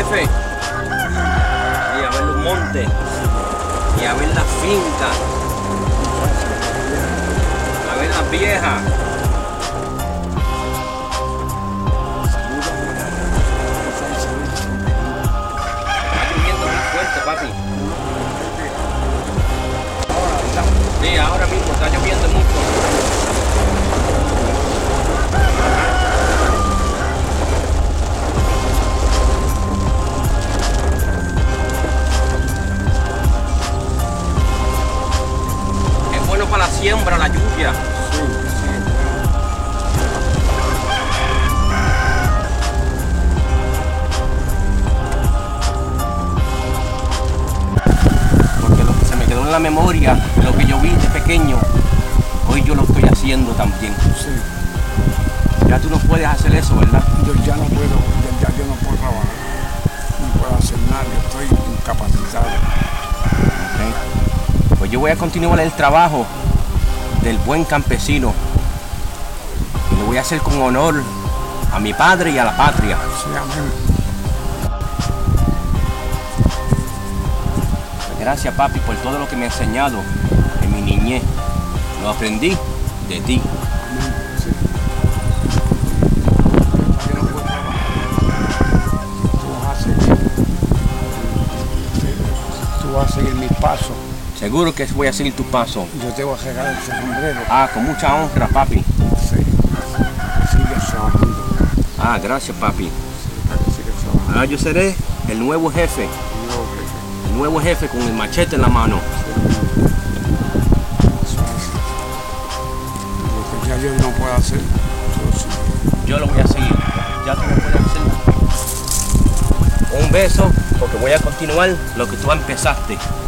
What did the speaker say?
jefe. Y a ver los montes. Y a ver las fincas. A ver las viejas. Está lloviendo muy fuerte, papi. Sí, ahora mismo está lloviendo mucho. Para la siembra, la lluvia. Sí, porque lo que se me quedó en la memoria, lo que yo vi de pequeño, hoy yo lo estoy haciendo también. sí. Ya tú no puedes hacer eso, ¿verdad? Yo ya no puedo, yo no puedo trabajar, no puedo hacer nada, yo estoy incapacitado. Okay. Pues yo voy a continuar el trabajo del buen campesino y lo voy a hacer con honor a mi padre y a la patria. Sí, amén. Gracias, papi, por todo lo que me ha enseñado en mi niñez. Lo aprendí de ti. Amén. Sí. Yo no puedo trabajar. Tú vas a seguir mis pasos. Seguro que voy a seguir tu paso. Yo te voy a regalar ese sombrero. Ah, con mucha honra, papi. Sí. Sigue trabajando. Ah, gracias, papi. Sí, para que sigas trabajando. Ahora yo seré el nuevo jefe. No, jefe. El nuevo jefe con el machete en la mano. Eso hace. Lo que ya yo no puedo hacer, yo sí. Yo lo voy a seguir. Ya tú no puedes hacer. Un beso, porque voy a continuar lo que tú empezaste.